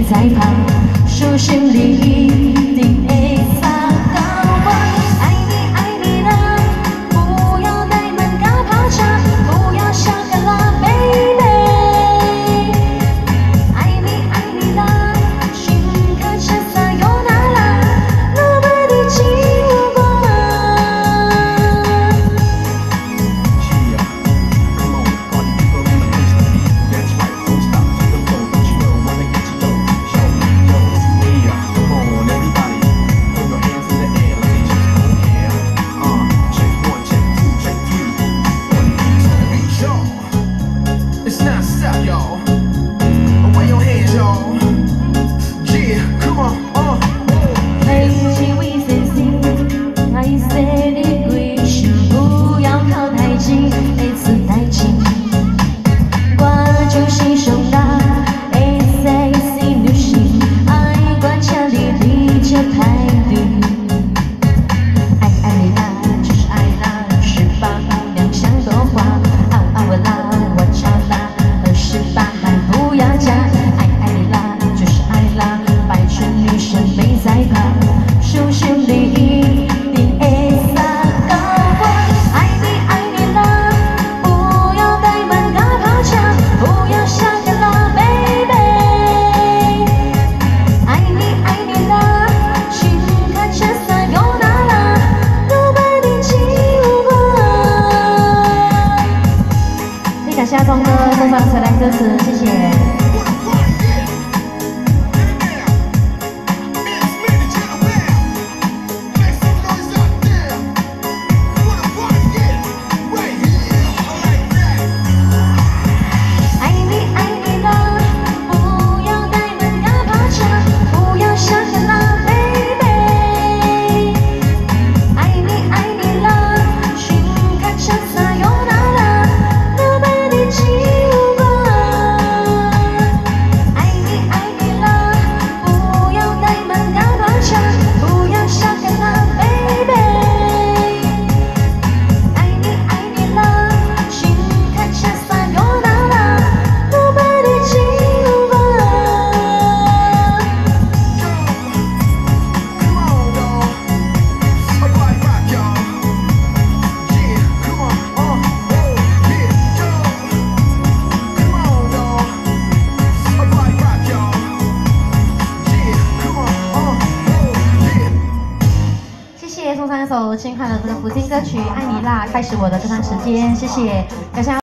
在旁，手心里一定会撒高光。爱你爱你啦，不要怠慢嘎趴下，不要想个啦 baby。爱你爱你啦，寻个车撒有那啦，nobody记我过。 It's not stop, y'all. Away your hands, y'all. Yeah, come on, Hey, we say sing, I said it 归是不要靠太近，每次太近，挂住心胸大，哎 sexy 女性，爱关卡里立着排队，爱爱你啦，就是爱啦，18姑娘像朵花，啊啊我啦。 不要假，爱爱你啦，就是爱啦，白春女神没在怕，手心里一定会撒高光。爱你爱你啦，不要怠慢嘎趴下，不要想个啦 baby。爱你爱你啦，寻个车撒有那啦，nobody记我。也感谢阿聪哥送上车辆歌词，谢谢。 送上一首轻快的这个福星歌曲《爱你啦》，开始我的这段时间，谢谢，感谢。